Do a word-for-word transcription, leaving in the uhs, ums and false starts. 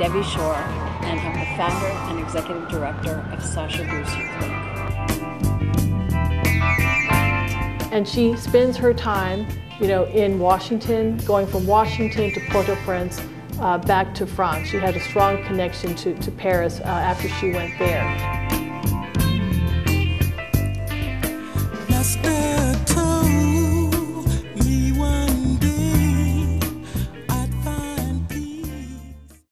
Debbie Shore, and I'm the founder and executive director of Sasha Bruce Youthwork. And she spends her time, you know, in Washington, going from Washington to Port-au-Prince, uh, back to France. She had a strong connection to, to Paris uh, after she went there.